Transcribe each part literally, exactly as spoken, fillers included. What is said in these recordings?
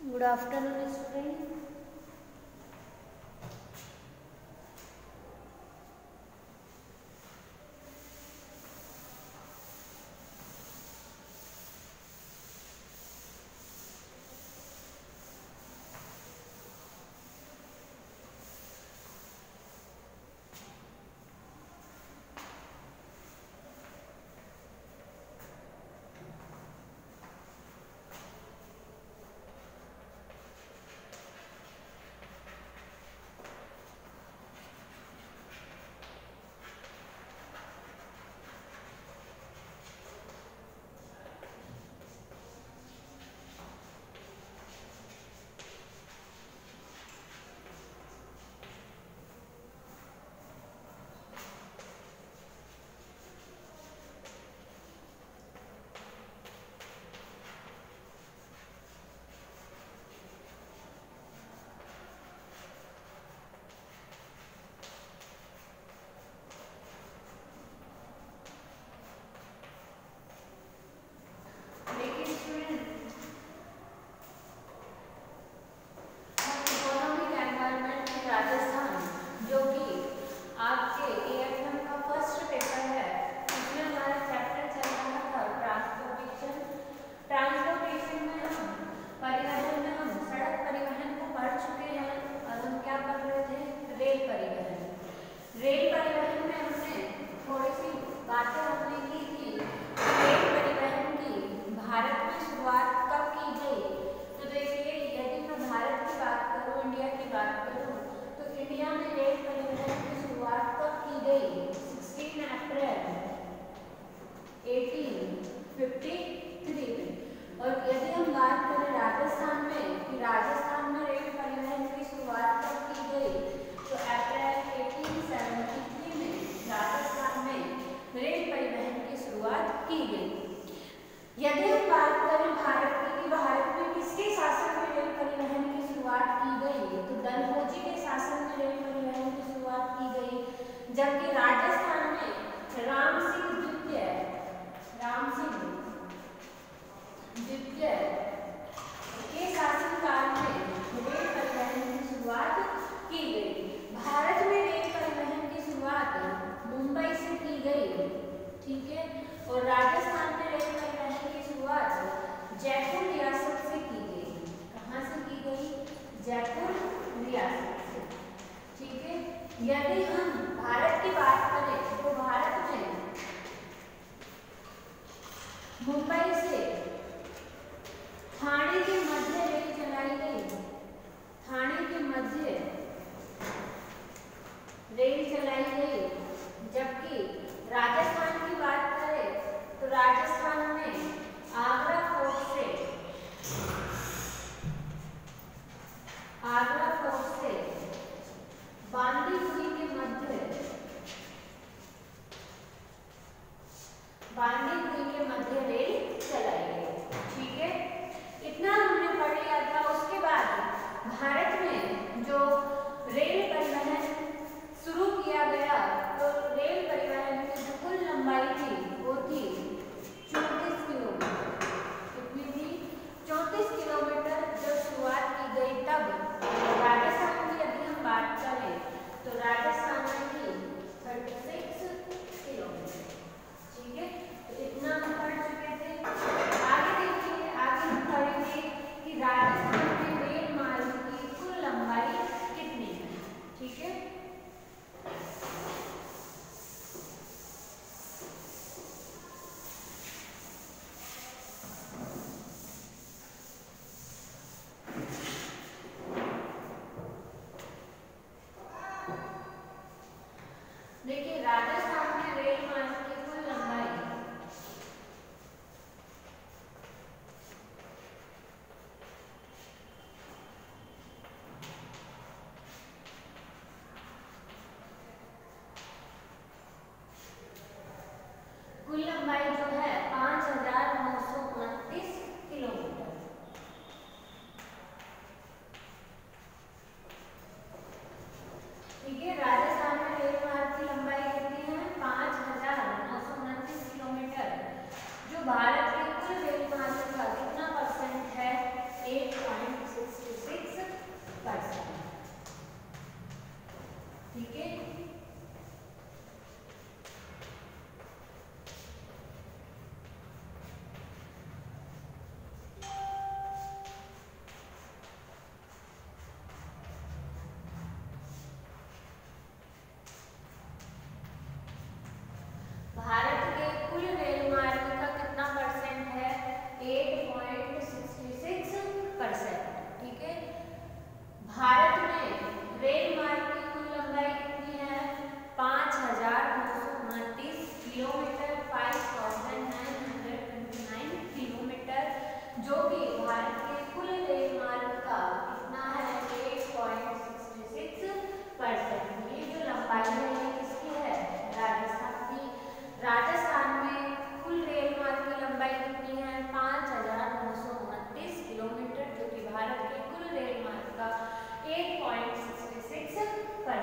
Good afternoon, student.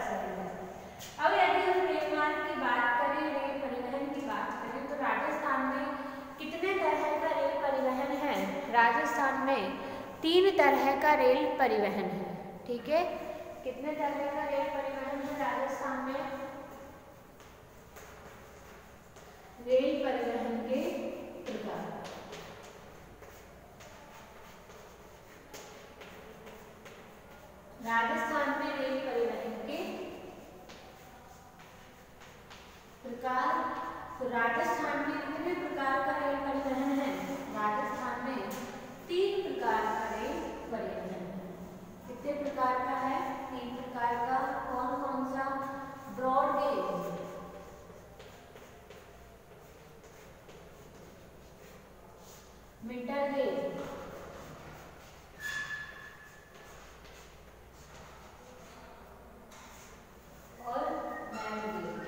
Percent है। अब यदि हम रेल मार्ग की बात करें, रेल परिवहन की बात करें, तो राजस्थान में कितने तरह का रेल परिवहन है? राजस्थान में तीन तरह का रेल परिवहन है। ठीक है, कितने तरह का रेल परिवहन है राजस्थान में? रेल परिवहन के प्रकार। राजस्थान में रेल परिवहन के प्रकार। तो राजस्थान में कितने प्रकार का रेल परिवहन है? राजस्थान में तीन प्रकार का रेल परिवहन है। कितने प्रकार का है? तीन प्रकार का। कौन कौन सा? ब्रॉड गेज, मीटर गेज और नैरो गेज।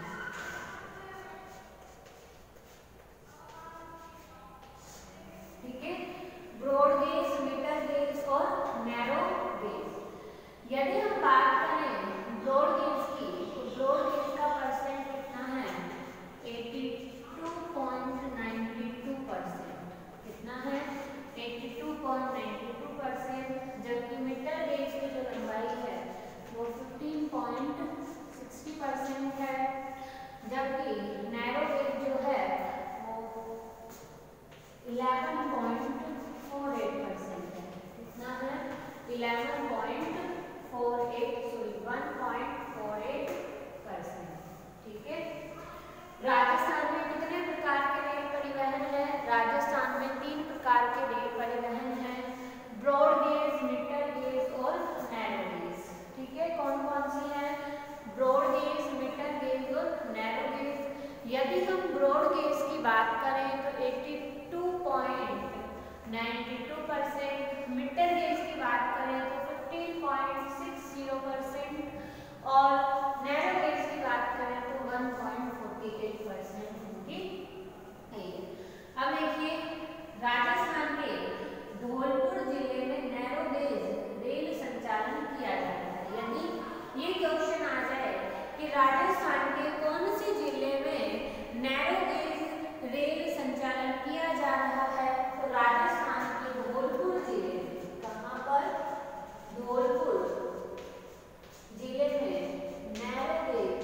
ठीक है, ब्रॉड गेज, मीटर गेज और नैरो गेज। यदि हम बात करें ब्रॉड गेज की, तो ब्रॉड गेज का परसेंट कितना है? बयासी पॉइंट नौ दो परसेंट। कितना है? बयासी पॉइंट नौ दो परसेंट। जबकि मीटर गेज की जो लंबाई है वो पंद्रह पॉइंट छह शून्य परसेंट है। जबकि नैरो गेज जो है वो ग्यारह पॉइंट चार आठ परसेंट है। कितना है? ग्यारह पॉइंट चार आठ सॉरी एक पॉइंट चार आठ परसेंट। ठीक है, राजस्थान में कितने प्रकार के रेल परिवहन है? राजस्थान में तीन प्रकार के रेल परिवहन हैं, ब्रॉड गेज, मीटर गेज और नैरो गेज। ठीक है, कौन कौन सी है? ब्रॉड गेज, मीटर गेज और नैरो गेज। यदि हम ब्रॉड गेज की बात करें तो बयासी पॉइंट नौ दो परसेंट, मीटर गेज की बात करें तो पंद्रह पॉइंट छह शून्य परसेंट और नैरो गेज की बात करें तो एक पॉइंट चार आठ परसेंट उनकी है। अब देखिए, राजस्थान के धौलपुर जिले में नैरो गेज रेल संचालन किया जाता है। यदि ये क्वेश्चन आ जाए कि राजस्थान के कौन से जिले में नैरो गेज रेल संचालन किया जा रहा है, तो राजस्थान के धौलपुर जिले में। कहाँ पर? धौलपुर जिले में narrow gauge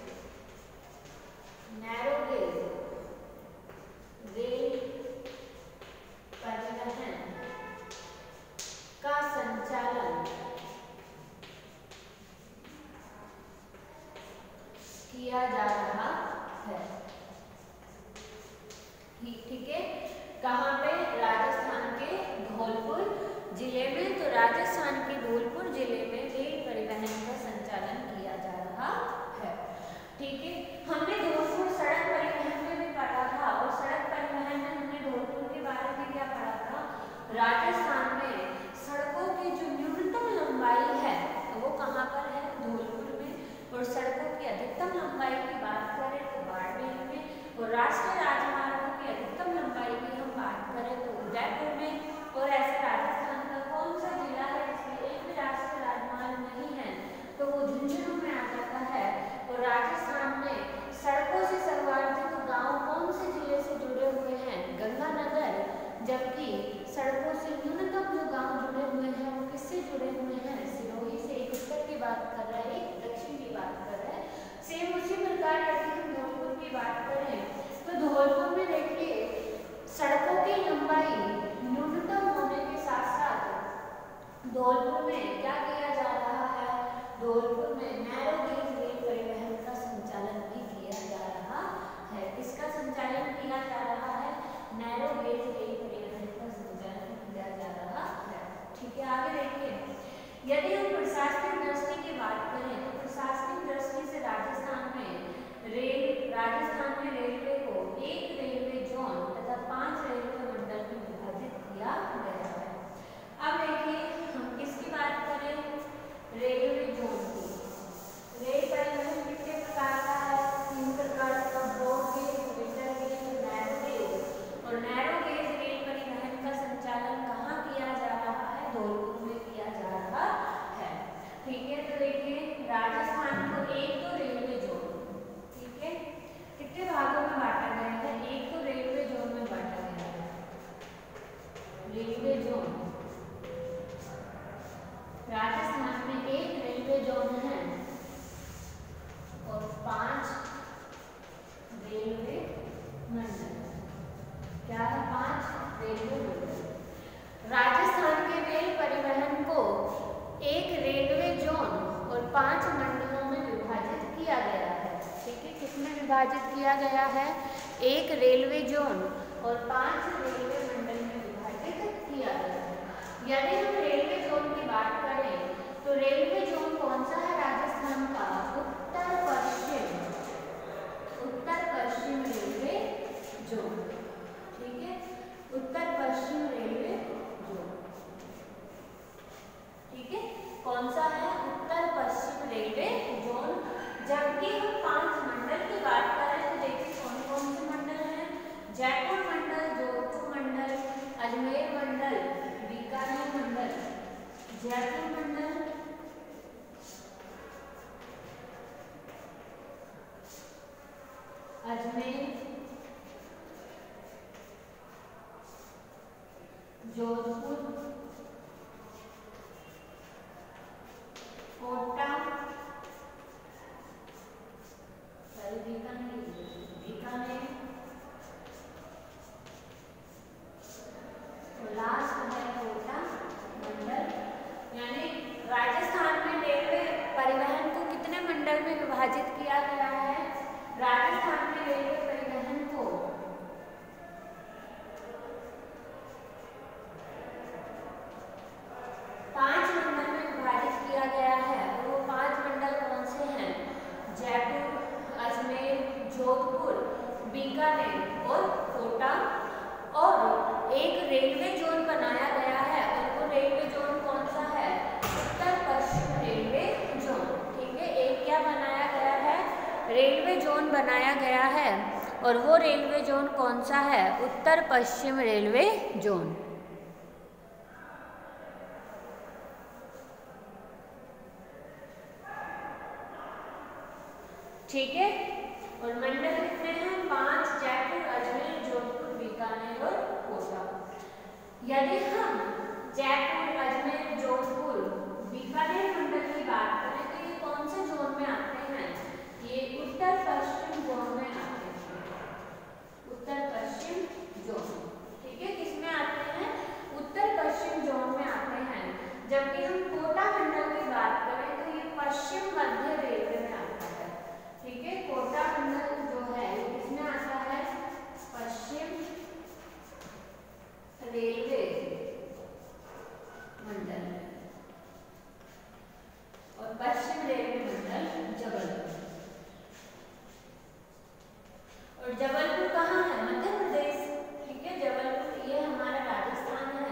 narrow gauge rail परिवहन का संचालन किया जा रहा है। ठीक है, कहाँ पे? राजस्थान के धौलपुर जिले में। तो राजस्थान के धौलपुर जिले में रेल परिवहन का संचालन किया जा रहा है। ठीक है, हमने धौलपुर सड़क परिवहन में भी पढ़ा था और सड़क परिवहन में हमने धौलपुर के बारे में क्या पढ़ा था? राजस्थान में सड़कों की जो न्यूनतम लंबाई है वो कहाँ पर है? धौलपुर में। और सड़कों की अधिकतम लंबाई की बात करें तो बाड़मेर में। और राष्ट्रीय राजमार्गों की अधिकतम लंबाई की हम बात करें तो उदयपुर में। और ऐसा राजस्थान का कौन सा जिला है जिसमें एक भी राष्ट्रीय राजमार्ग नहीं है? तो वो झुंझुनू में आ जाता है। और राजस्थान में सड़कों से सर्वाधिक गांव कौन से जिले से जुड़े हुए हैं? गंगानगर। जबकि सड़कों से न्यूनतम जो गांव जुड़े हुए हैं वो किससे जुड़े हुए हैं? सिरोही से। एक उत्तर की बात कर रहा है, एक दक्षिण की बात कर रहा है। सेम उसी प्रकार यदि हम धौलपुर की बात करें तो धौलपुर में देखिए सड़कों की लंबाई न्यूनतम होने के साथ साथ धौलपुर में क्या किया जा रहा है? धौलपुर में नैरो गेज रेल परिवहन का संचालन भी किया जा रहा है। किसका संचालन किया जा रहा है? नैरो गेज रेल परिवहन का संचालन किया जा रहा है। ठीक है, आगे देखिए, यदि हम प्रशासनिक दृष्टि की बात करें तो प्रशासनिक दृष्टि से राजस्थान में रेल राजस्थान में रेलवे को एक रेलवे जोन तथा पांच रेलवे मंडल में विभाजित किया गया है। अब देखिए, हम किसकी बात करें? रेलवे जोन की। रेल परिवहन कितने प्रकार का है? तीन प्रकार का, broad gauge, metre gauge, narrow gauge. और नैरो गेज रेल परिवहन का संचालन कहाँ किया जा रहा है? धौलपुर में किया जा रहा विभाजित किया गया है, एक रेलवे जोन और पांच रेलवे मंडल में विभाजित किया गया है। यदि हम रेलवे जोन की बात करें तो रेलवे जोन कौन सा है राजस्थान का? उत्तर पश्चिम, उत्तर पश्चिम रेलवे जोन। ठीक है, उत्तर पश्चिम रेलवे जोन। ठीक है, कौन सा है? उत्तर पश्चिम रेलवे जोन। जबकि हम पांच मंडल की बात करें तो देखिए कौन कौन से मंडल हैं? जयपुर मंडल, जोधपुर मंडल, अजमेर मंडल, बीकानेर मंडल, जयपुर मंडल, अजमेर, जोधपुर, कोटा, बीकानेर, बीकानेर, लास्ट है कोटा मंडल। यानी राजस्थान में रेलवे परिवहन को कितने मंडल में विभाजित किया गया है? राजस्थान में रेलवे परिवहन को पांच मंडल में विभाजित किया गया है। और वो पांच मंडल कौन से हैं? जयपुर, अजमेर, जोधपुर, बीकानेर और कोटा। और एक रेलवे जोन बनाया गया है और वो रेलवे जोन कौन सा है? उत्तर पश्चिम रेलवे जोन। ठीक है, एक क्या बनाया गया है? रेलवे जोन बनाया गया है और वो रेलवे जोन कौन सा है? उत्तर पश्चिम रेलवे जोन। ठीक है, और मंडल कितने हैं? पांच, जयपुर, अजमेर, जोधपुर, बीकानेर और कोटा। यदि हम जयपुर, अजमेर, जोधपुर, बीकानेर मंडल की बात करें तो ये कौन से जोन में आते हैं? ये उत्तर पश्चिम जोन में आते हैं, उत्तर पश्चिम जोन। ठीक है, किसमें आते हैं? उत्तर पश्चिम जोन में आते हैं। जबकि हम कोटा मंडल की बात करें तो ये पश्चिम मध्य रेलवे में आता है। ठीक है, कोटा मंडल जो है ये किसमें आता है? पश्चिम रेलवे मंडल और पश्चिम रेलवे मंडल जबलपुर। और जबलपुर कहाँ है? मध्य प्रदेश। ठीक है, जबलपुर ये हमारा राजस्थान है।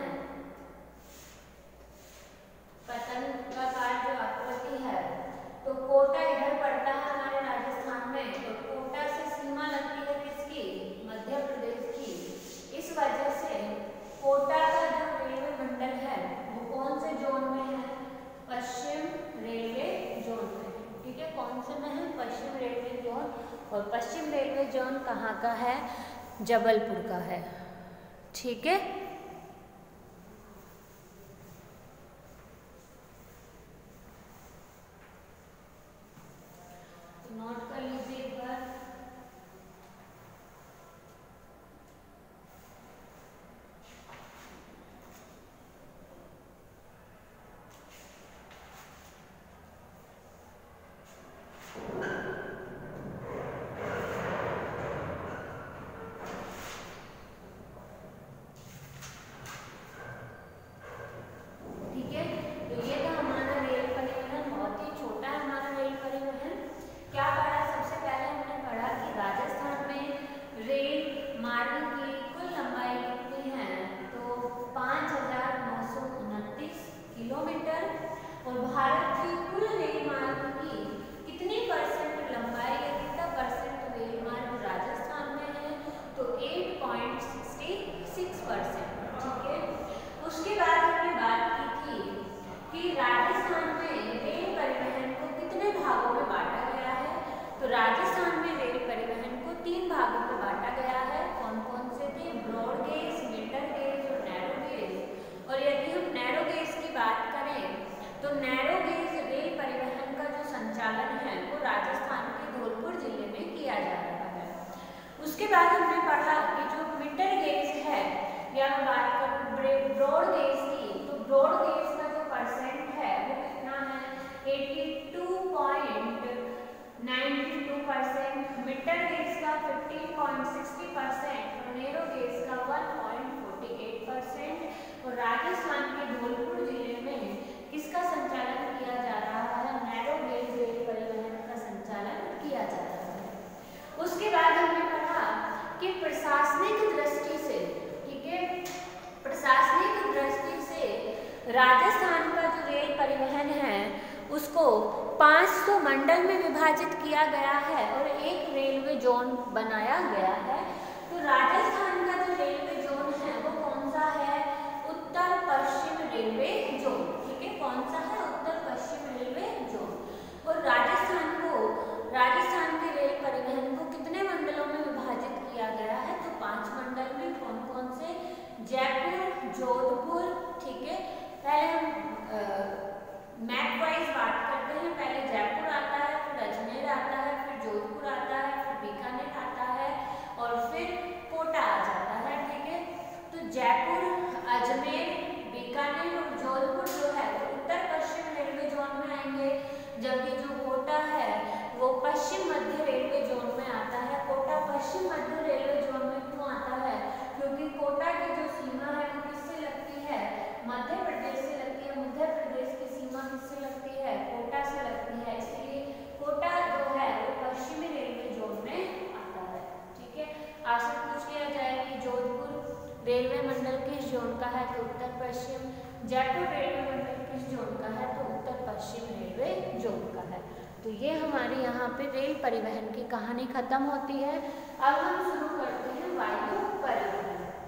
पतंग का आकार जो आकृति है, तो कोटा इधर पड़ता है हमारे राजस्थान में, तो कोटा से सीमा लगती है किसकी? मध्य प्रदेश की। इस वजह से कोटा का जो रेलवे मंडल है वो कौन से जोन में है? पश्चिम रेलवे जोन में। ठीक है, कौन से में है? पश्चिम रेलवे जोन। और पश्चिम रेलवे जोन कहाँ का है? जबलपुर का है। ठीक है, नोट कर लीजिए एक बार। ठीक है, तो ये था हमारा रेल परिवहन। बहुत ही छोटा है हमारा रेल परिवहन। क्या पढ़ा? सबसे पहले हमने पढ़ा कि राजस्थान में रेल मार्ग की कुल लंबाई कितनी है? तो पाँच हजार नौ सौ उनतीस किलोमीटर। और भारत की कुल रेल मार्ग की कितनी परसेंट लंबाई या कितना परसेंट रेल मार्ग राजस्थान में है? तो आठ पॉइंट छह छह परसेंट। ठीक है, उसके बाद हमने बात की थी कि राजस्थान में रेल परिवहन को कितने भागों में बांटा गया है? तो राजस्थान में रेल परिवहन को तीन भागों में बांटा गया है। कौन कौन से थे? ब्रॉड गेज, मिडल गेज और नैरो गेज। और यदि हम नैरो गेज की बात करें तो नैरो गेज रेल परिवहन का जो संचालन है वो राजस्थान के धौलपुर जिले में किया जा रहा है। उसके बाद हमने पढ़ा कि जो मिडल गेज है या हम बात करें ब्रॉड गेज की, तो ब्रॉड गेज का जो परसेंट है वो कितना है? बयासी पॉइंट नौ दो परसेंट। मिडल गेज राजस्थान का जो रेल परिवहन है उसको पाँच सौ मंडल में विभाजित किया गया है और एक रेलवे जोन बनाया गया है। तो राजस्थान का जो रेलवे जोन है वो कौन सा है? उत्तर पश्चिम रेलवे जोन। ठीक है, कौन सा है? उत्तर पश्चिम रेलवे जोन। और राजस्थान को राजस्थान के रेल परिवहन को कितने मंडलों में विभाजित किया गया है? तो पांच मंडल में। कौन कौन से? जयपुर, जोधपुर। ठीक है, पहले हम मैप वाइज बात करते हैं। पहले जयपुर आता है, फिर अजमेर आता है, फिर जोधपुर आता है, फिर बीकानेर आता है और फिर कोटा आ जाता है। ठीक है, तो जयपुर, अजमेर, बीकानेर और जोधपुर जो है वो उत्तर पश्चिम रेलवे जोन में आएंगे, जबकि जो कोटा है वो पश्चिम मध्य रेलवे जोन में आता है। कोटा पश्चिम मध्य रेलवे जोन में क्यों आता है? क्योंकि कोटा की जो सीमा है वो किससे लगती है? मध्य प्रदेश से लगती है। मध्य प्रदेश की सीमा किससे लगती है? कोटा से लगती है, इसलिए कोटा जो है वो पश्चिमी रेलवे जोन में आता है। ठीक है, आपसे पूछ लिया जाए कि जोधपुर रेलवे मंडल किस जोन का है? तो उत्तर पश्चिम। जयपुर रेलवे मंडल किस जोन का है? तो उत्तर पश्चिम रेलवे जोन का है। तो ये हमारे यहाँ पे रेल परिवहन की कहानी खत्म होती है। अब हम शुरू करते हैं वायु परिवहन।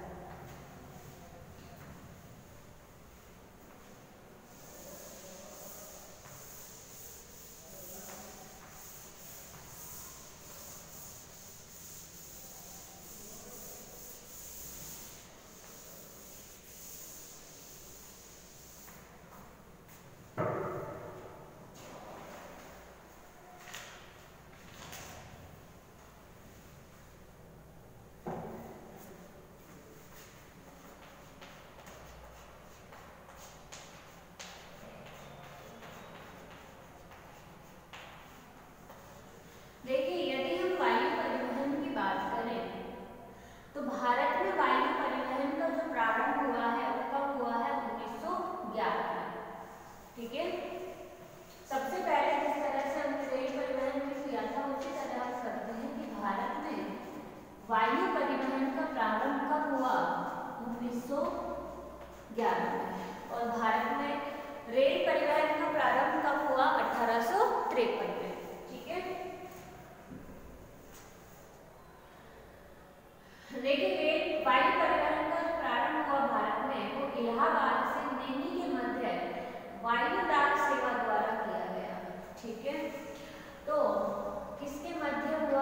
देखिए, यदि हम वायु परिवहन की बात करें तो भारत में वायु परिवहन का जो प्रारंभ हुआ है वो कब हुआ है? उन्नीस सौ ग्यारह में। ठीक है, सबसे पहले जिस तरह से हमने रेल परिवहन में किया था उसी तरह हम करते हैं कि भारत में वायु परिवहन का प्रारंभ कब हुआ? उन्नीस सौ ग्यारह में। और भारत में रेल परिवहन का प्रारंभ कब हुआ? अठारह सौ तिरपन में। ठीक है, लेकिन रेल वायु परिवहन का जो प्रारंभ हुआ भारत में वो इलाहाबाद से नैनी के मध्य वायु डाक सेवा द्वारा किया गया। ठीक है, तो किसके मध्य हुआ?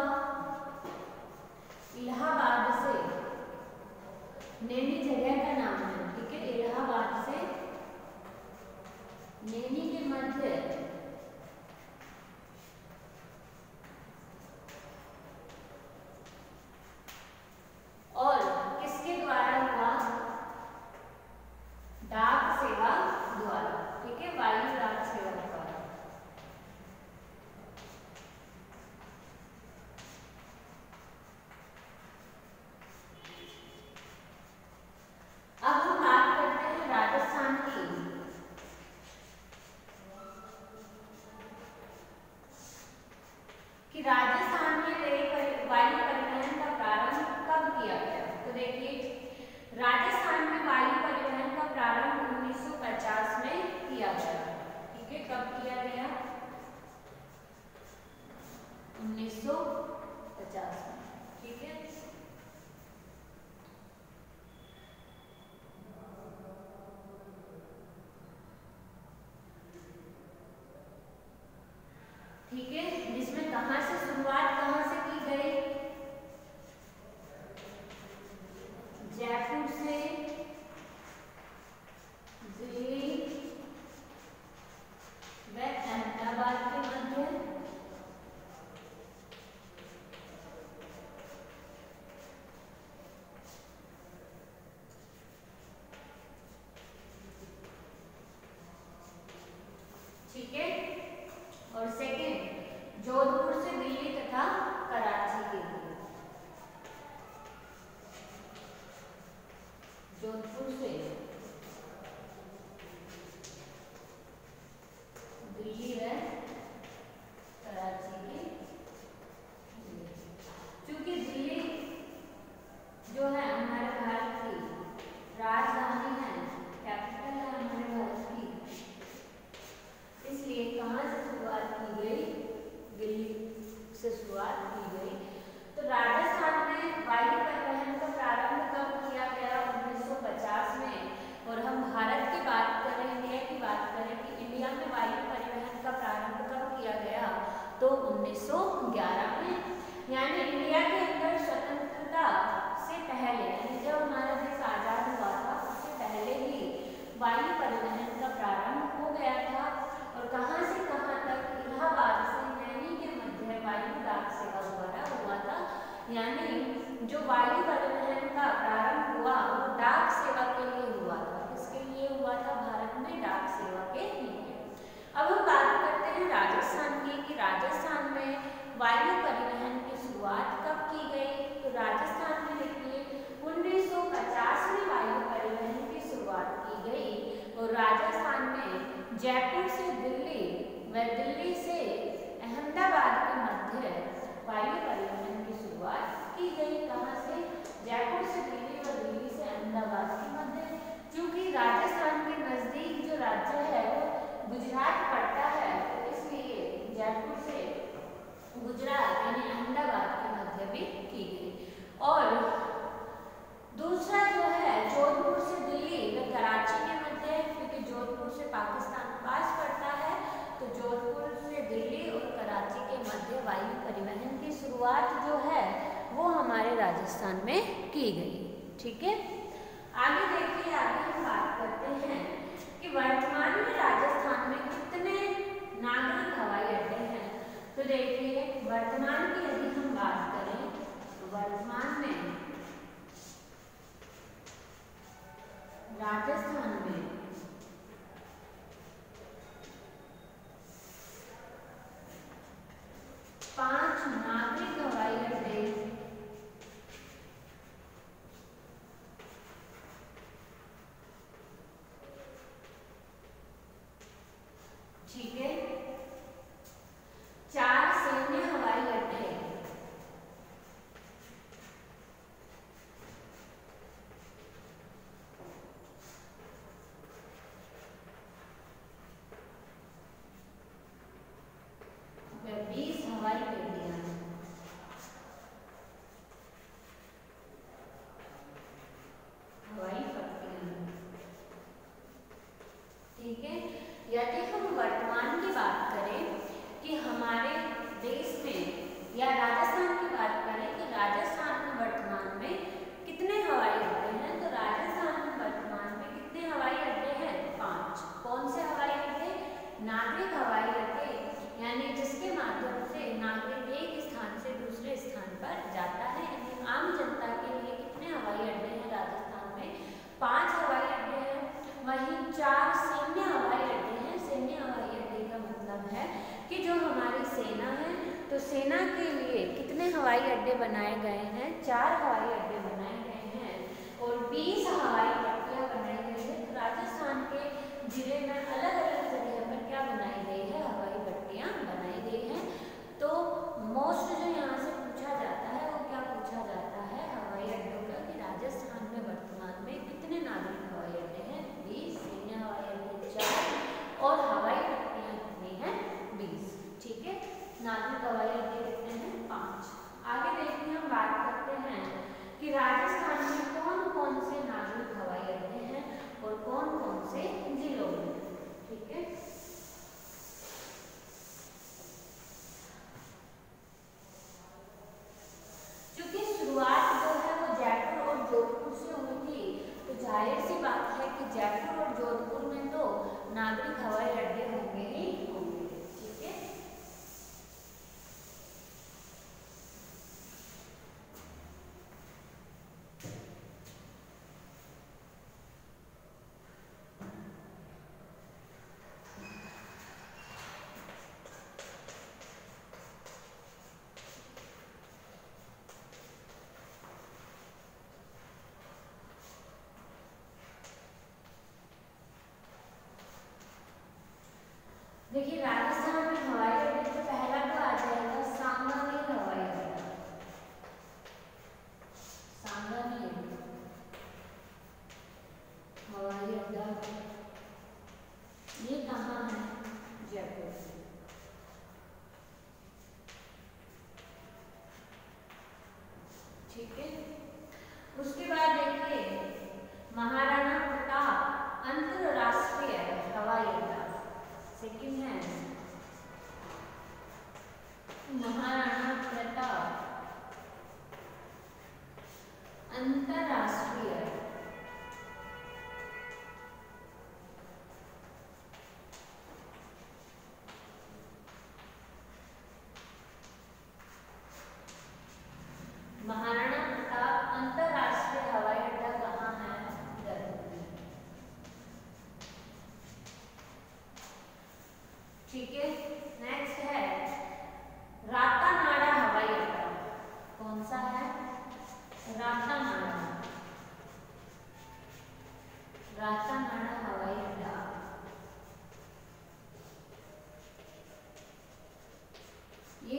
इलाहाबाद से नैनी जगह का नाम है। ठीक है, इलाहाबाद से नैनी के मध्य और किसके द्वारा हुआ? डाक सेवा द्वारा। ठीक है, वायु डाक सेवा द्वारा। अब हम बात करते हैं राजस्थान की। कि राजस्थान में रेल वायु परिवहन का प्रारंभ कब किया गया? तो देखिए, राजस्थान में वायु परिवहन का प्रारंभ उन्नीस सौ पचास में किया गया। ठीक है, कब किया गया? उन्नीस सौ पचास में। ठीक है, ठीक है, जिसमें कहां से शुरुआत कहां से की गई? जयपुर से दिल्ली व अहमदाबाद के मध्य ठीक है, और सेकेंड जोधपुर से दिल्ली तथा कराची के लिए। जोधपुर से दिल्ली व कराची के लिए। क्योंकि दिल्ली जो है हमारे भारत की राजधानी है, कैपिटल है हमारे भारत की, जयपुर से दिल्ली व दिल्ली से अहमदाबाद के मध्य वायु परिवहन की शुरुआत की गई। कहाँ से? जयपुर से दिल्ली और दिल्ली से अहमदाबाद के मध्य। क्योंकि राजस्थान के नजदीक जो राज्य है वो गुजरात पड़ता है, तो इसलिए जयपुर से गुजरात यानी अहमदाबाद के मध्य भी की गई। और दूसरा जो है जोधपुर से दिल्ली व कराची के मध्य, क्योंकि जोधपुर से पाकिस्तान पास पड़ता है, तो जोधपुर से दिल्ली और कराची के मध्य वायु परिवहन की शुरुआत जो है वो हमारे राजस्थान में की गई। ठीक है, आगे देखिए, आगे हम बात करते हैं कि वर्तमान में राजस्थान में कितने नागरिक हवाई अड्डे हैं। तो देखिए, वर्तमान की यदि हम बात करें तो वर्तमान में राजस्थान में पांच नागरिक हवाई अड्डे ठीक है, चार सैन्य हवाई अड्डे, बीस हवाई पट्टियां, हवाई पट्टियां। ठीक है, यदि हम वर्तमान की बात करें कि हमारे देश में या राजस्थान की बात करें कि राजस्थान में वर्तमान में कितने हवाई अड्डे हैं, तो राजस्थान में वर्तमान में कितने हवाई अड्डे हैं? पांच। कौन से हवाई अड्डे? नागरिक हवाई अड्डे, यानी जिसके माध्यम से नागरिक एक स्थान से दूसरे स्थान पर जाता है। यानी आम जनता के लिए कितने हवाई अड्डे हैं राजस्थान में? पांच हवाई अड्डे हैं। वहीं चार सैन्य हवाई अड्डे हैं। सैन्य हवाई अड्डे का मतलब है कि जो हमारी सेना है, तो सेना के लिए कितने हवाई अड्डे बनाए गए हैं? चार हवाई अड्डे बनाए गए हैं और बीस हवाई पट्टियां बनाई गई है। राजस्थान के जिले में अलग अलग जगह पर क्या बनाई गई है? हवाई पट्टियां बनाई गई हैं। तो मोस्ट जो यहाँ से पूछा जाता है वो क्या पूछा जाता है? हवाई अड्डों का, कि राजस्थान में वर्तमान में कितने नागरिक हवाई अड्डे हैं? बीस, सैन्य हवाई अड्डे चार और हवाई पट्टियां कितनी हैं? बीस। ठीक है, नागरिक हवाई अड्डे कितने हैं? पाँच। आगे देखिए, हम बात करते हैं कि राजस्थान में कौन कौन से नागरिक हवाई अड्डे हैं और कौन कौन से जिलों में। ठीक है, क्योंकि शुरुआत जो है वो जयपुर और जोधपुर से हुई थी, तो जाहिर सी बात है कि जयपुर और जोधपुर में तो नागरिक हवाई अड्डे होंगे ही होंगे। ठीक है, देखिए, राजस्थान में हवाई अड्डे तो पहला तो आ जाएगा सांगानेर हवाई अड्डा। सांगानेर हवाई अड्डा ये कहाँ है? जयपुर। ठीक है, उसके बाद देखिए महाराणा प्रताप अंतरराष्ट्रीय हवाई अड्डा, सेकंड है महाराणा प्रताप अंतरराष्ट्रीय महाराणा प्रताप अंतरराष्ट्रीय हवाई अड्डा कहाँ है? जयपुर में। ठीक है, नेक्स्ट है रातानाडा हवाई अड्डा। कौन सा है? रातानाडा। रातानाडा हवाई अड्डा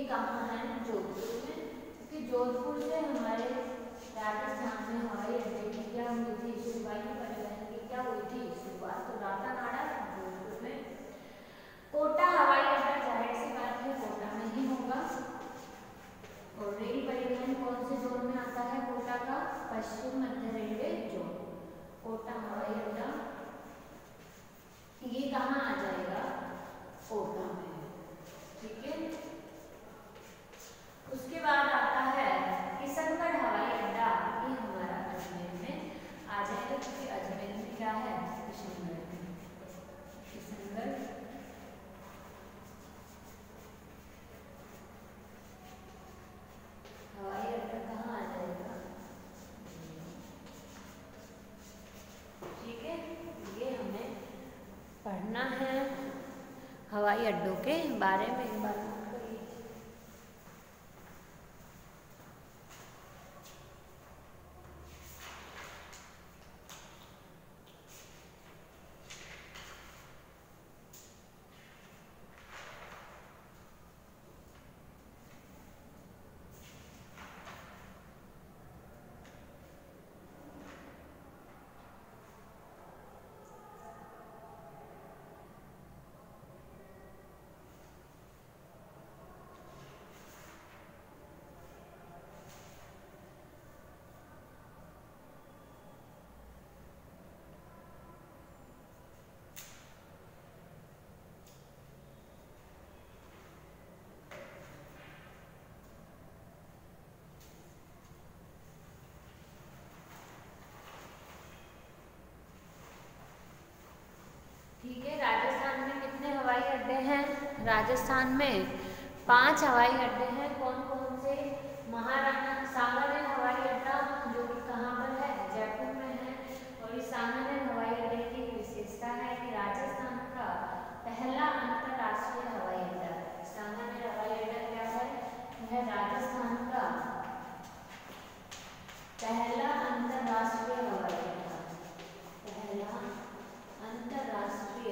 कहाँ है? जोधपुर में, क्योंकि जोधपुर से हमारे राजस्थान में हवाई अड्डे की क्या हुई थी शुरुआत, परिवहन की क्या हुई थी शुरुआत, तो रातानाडा जोधपुर में। कोटा हवाई अड्डा जाहिर सी बात है कोटा में ही होगा। और रेल परिवहन कौन से जोन में आता है कोटा का? पश्चिम मध्य रेलवे जोन। कोटा हवाई अड्डा ये कहाँ आ जाएगा? कोटा में, ठीक है। उसके बाद आता है किशनगढ़ हवाई अड्डा, ये हमारा अजमेर में आ जाएगा, क्योंकि अजमेर में क्या है? किशनगढ़ में। किशनगढ़ हवाई अड्डा कहाँ आ जाएगा? ठीक है, ये हमें पढ़ना है हवाई अड्डों के बारे में एक बार। ठीक है, राजस्थान में कितने हवाई अड्डे हैं? राजस्थान में पांच हवाई अड्डे हैं। कौन कौन से? महाराणा सांगानेर हवाई अड्डा जो कि कहाँ पर है? जयपुर में है। और इस सांगानेर हवाई अड्डे की विशेषता है कि राजस्थान का पहला अंतरराष्ट्रीय हवाई अड्डा है। सांगानेर हवाई अड्डा क्या है? यह राजस्थान का पहला अंतरराष्ट्रीय हवाई अड्डा, पहला अंतरराष्ट्रीय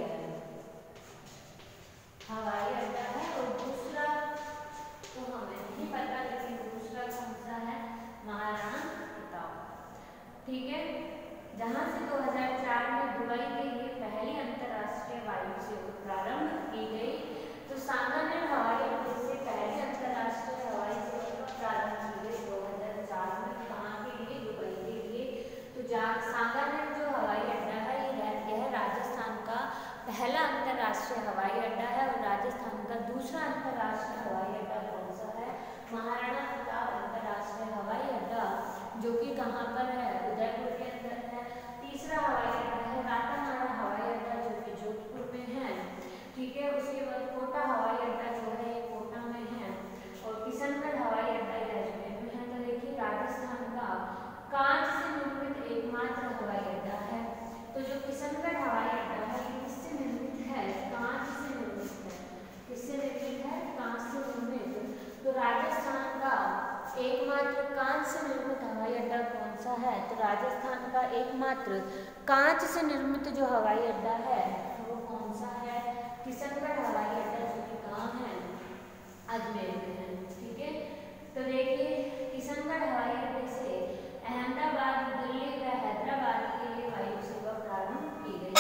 हवाई अड्डा है। और दूसरा तो हमें नहीं पता, लेकिन दूसरा कौन सा है? महाराणा प्रताप। ठीक है, जहां से दो हज़ार चार में दुबई के लिए पहली अंतरराष्ट्रीय वायु सेवा प्रारंभ की गई। तो सांगानेर हवाई अड्डे से पहली अंतरराष्ट्रीय हवाई सेवा प्रारंभ की गई दो हज़ार चार में। कहाँ के लिए? दुबई के लिए। तो जहाँ सांगानेर जो हवाई अड्डा है यह राजस्थान का पहला अंतरराष्ट्रीय हवाई अड्डा है। और राजस्थान का दूसरा अंतरराष्ट्रीय हवाई अड्डा कौन सा है? महाराणा प्रताप अंतरराष्ट्रीय हवाई अड्डा, जो कि कहाँ पर है? उदयपुर के अंदर है। तीसरा हवाई अड्डा है रातानाडा हवाई अड्डा, जो कि जोधपुर में है। ठीक है, उसके बाद कोटा हवाई अड्डा जो है ये कोटा में है। और किशनगढ़ हवाई अड्डा ये अजमेर में है। तो देखिए राजस्थान का कांच से निर्मित एकमात्र हवाई अड्डा है। तो जो किशनगढ़ हवाई अड्डा है ये किससे निर्मित है? कांच से निर्मित है। किससे निर्मित है? कांच से निर्मित। तो राजस्थान का एकमात्र कांच से निर्मित हवाई अड्डा कौन सा है? तो राजस्थान का एकमात्र कांच से निर्मित जो हवाई अड्डा है वो कौन सा है? किशनगढ़ हवाई अड्डा, जो कि कहाँ है? अजमेर में है। ठीक है, तो देखिए किशनगढ़ हवाई अड्डे से अहमदाबाद, दिल्ली व हैदराबाद के लिए वायु सेवा प्रारंभ की गई।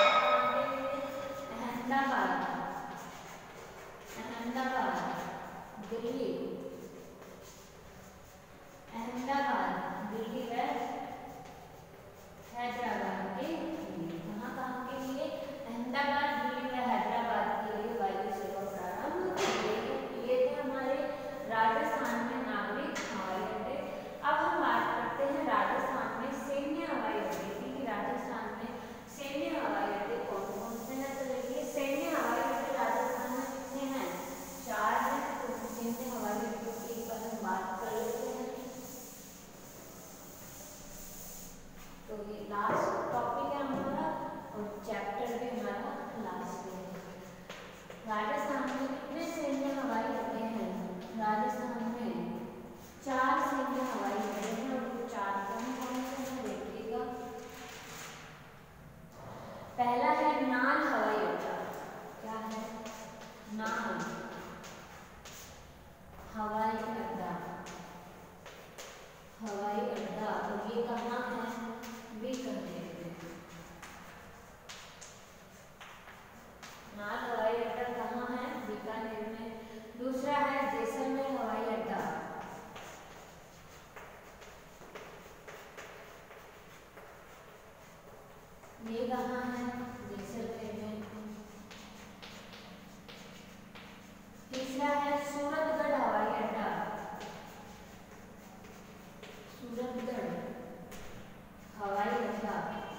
अहमदाबाद, अहमदाबाद, दिल्ली, अहमदाबाद, दिल्ली व हैदराबाद के लिए। कहाँ कहाँ के लिए? अहमदाबाद, दिल्ली व हैदराबाद के लिए वायु सेवा प्रारंभ की गई। ये थे हमारे राजस्थान में नागरिक हवाई अड्डे। अब हम बात करते हैं राजस्थान में सैन्य हवाई अड्डे की। राजस्थान में सैन्य हवाई अड्डे कौन कौन से हैं? तो देखिए सैन्य हवाई अड्डे राजस्थान में कितने हैं? चार हैं। तो सैन्य हवाई अड्डों की एक बार हम बात कर लेते हैं। तो ये लास्ट टॉपिक है हमारा और चैप्टर भी हमारा नाल हवाई अड्डा कहाँ है? बीकानेर में। दूसरा है जैसलमेर हवाई अड्डा, ये कहाँ है? जैसलमेर में। तीसरा है सूरतगढ़ हवाई अड्डा, सूरतगढ़ हवाई अड्डा,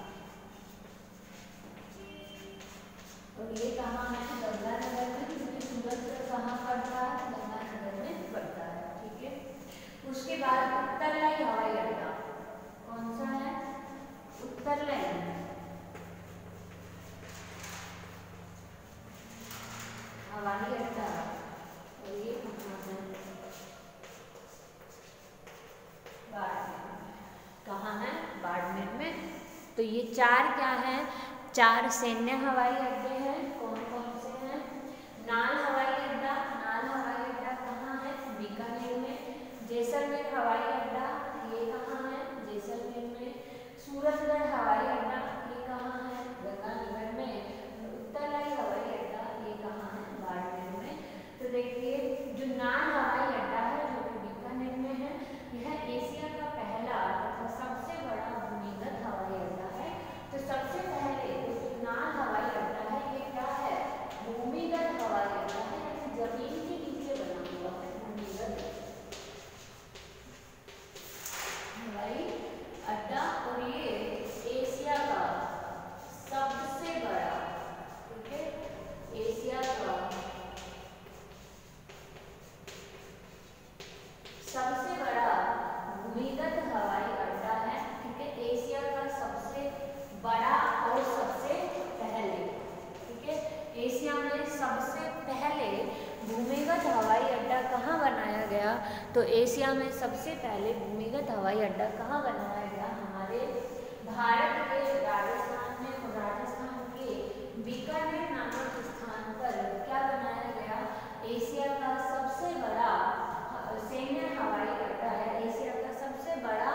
और ये कहाँ है? गंगानगर में, क्योंकि सूरतगढ़ कहाँ पड़ता है? गंगानगर में पड़ता है। ठीक है। उसके बाद उत्तरलाई हवाई अड्डा, कौन सा है? उत्तरलाई हवाई अड्डा, और ये कहाँ है? बाड़मेर। कहाँ है? बाड़मेर में। तो ये चार क्या है? चार सैन्य हवाई अड्डे हैं। कौन कौन से हैं? नाल हवाई अड्डा, नाल हवाई अड्डा कहाँ है? बीकानेर में। जैसलमेर हवाई अड्डा, ये कहाँ है? जैसलमेर में। सूरतगढ़ हवाई अड्डा, ये कहाँ है? गंगानगर में। उत्तरलाई हवाई अड्डा, ये कहाँ है? बाड़मेर में। तो देखिए जो नाल हवाई अड्डा है जो कि बीकानेर में है, यह एशिया का पहला तथा सबसे बड़ा भूमिगत हवाई अड्डा है। तो सबसे पहले जो नाल हवाई अड्डा है ये क्या है? भूमिगत हवाई अड्डा है, यानी जमीन के नीचे बना हुआ है, भूमिगत हवाई अड्डा। और ये एशिया का सबसे बड़ा, ठीक है, एशिया का सबसे बड़ा भूमिगत हवाई अड्डा है। ठीक है, एशिया का सबसे बड़ा और सबसे पहले, ठीक है, एशिया में सबसे पहले भूमिगत हवाई अड्डा कहाँ बनाया गया? तो एशिया में सबसे पहले भूमिगत हवाई अड्डा कहाँ बनाया गया? हमारे भारत के राजस्थान में, और राजस्थान के बीकानेर नामक स्थान पर क्या बनाया गया? एशिया का सबसे बड़ा सैन्य हवाई अड्डा है, एशिया का सबसे बड़ा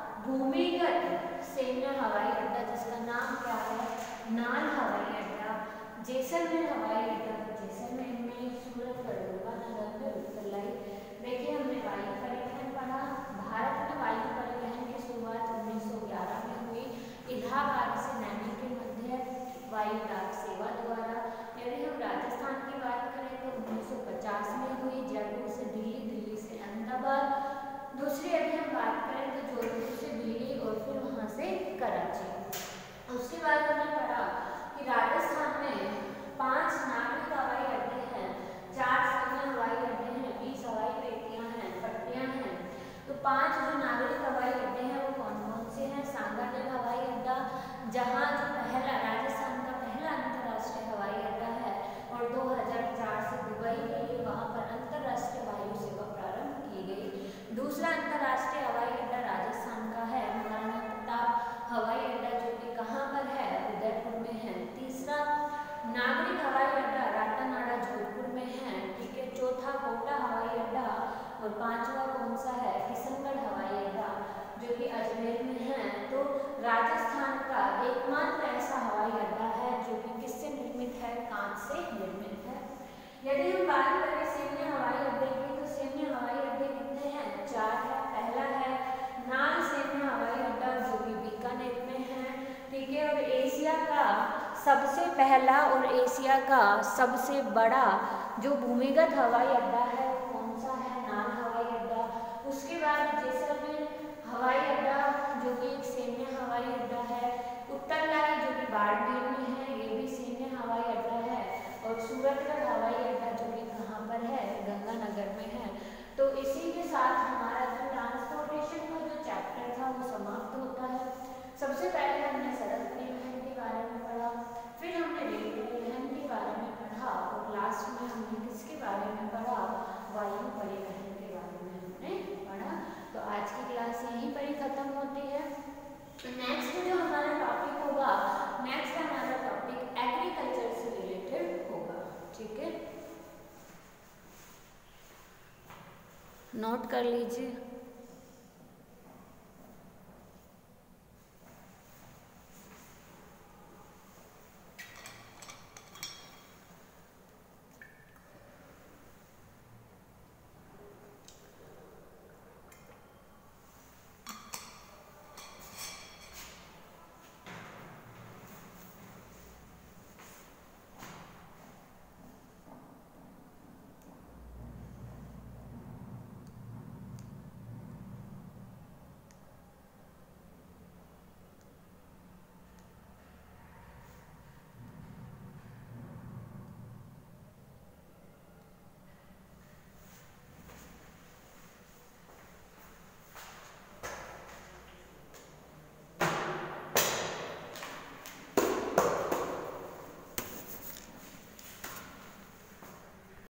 भूमिगत सैन्य हवाई अड्डा, जिसका नाम क्या है? नाल हवाई अड्डा। जैसलमेर हवाई अड्डा जैसलमेर में, सूरतगढ़ गंगानगर में, उत्तरलाई। देखिए हमने वायु परिवहन पढ़ा। भारत में वायु परिवहन की शुरुआत उन्नीस सौ ग्यारह में हुई, इलाहाबाद से नैनी के मध्य वायु डाक सेवा द्वारा। यदि हम राजस्थान की बात करें तो उन्नीस सौ पचास में हुई, जयपुर से दिल्ली, दिल्ली से अहमदाबाद। दूसरी यदि हम बात करें तो जोधपुर से दिल्ली और फिर वहाँ से कराची। उसके बाद हमने पढ़ा कि राजस्थान में पांच नागरिक हवाई अड्डे हैं, चार सैन्य हवाई अड्डे हैं, बीस हवाई पेटियां हैं, पट्टियां हैं। तो पांच जो नागरिक हवाई अड्डे हैं वो कौन कौन से हैं? सांगानेर हवाई अड्डा, जहाँ जो पहला राजस्थान का पहला अंतर्राष्ट्रीय हवाई अड्डा है, और दो हज़ार चार से दुबई के लिए वहाँ पर अंतर्राष्ट्रीय वायु सेवा प्रारंभ की गई। दूसरा अंतर्राष्ट्रीय हवाई अड्डा राजस्थान का है महाराणा प्रताप हवाई अड्डा, जो कि कहाँ पर है? उदयपुर में है। तीसरा नागरिक हवाई अड्डा रातानाडा जोधपुर में है। ठीक है। चौथा कोटा हवाई अड्डा, और पांचवा कौन सा है? किशनगढ़ हवाई अड्डा, जो कि अजमेर में है। तो राजस्थान का एकमात्र ऐसा हवाई अड्डा है जो कि किससे निर्मित है? कांच से निर्मित है। यदि हम बात करें सैन्य हवाई अड्डे की, तो सैन्य हवाई अड्डे कितने हैं? चार है। पहला है नाल सैन्य हवाई अड्डा, जो कि बीकानेर में है। ठीक है। और एशिया का सबसे पहला और एशिया का सबसे बड़ा जो भूमिगत हवाई अड्डा है वो कौन सा है? नाल हवाई अड्डा। उसके बाद जैसलमेर हवाई अड्डा, जो कि एक सैन्य हवाई अड्डा है। उत्तरलाई, जो कि बाड़मेर में है, ये भी सैन्य हवाई अड्डा है। और सूरतगढ़ हवाई अड्डा, जो कि कहाँ पर है? गंगानगर में है। तो इसी के साथ हमारा जो ट्रांसपोर्टेशन का जो चैप्टर था वो समाप्त होता है। सबसे पहले हमने सड़क परिवहन के बारे में पढ़ा, फिर हमने रेल परिवहन के बारे में पढ़ा, और लास्ट में हमने किसके बारे में पढ़ा? वायु परिवहन के बारे में हमने पढ़ा। तो आज की क्लास यहीं पर ही खत्म होती है। नेक्स्ट जो हमारा टॉपिक होगा, नेक्स्ट हमारा टॉपिक एग्रीकल्चर से रिलेटेड होगा। ठीक है, नोट कर लीजिए।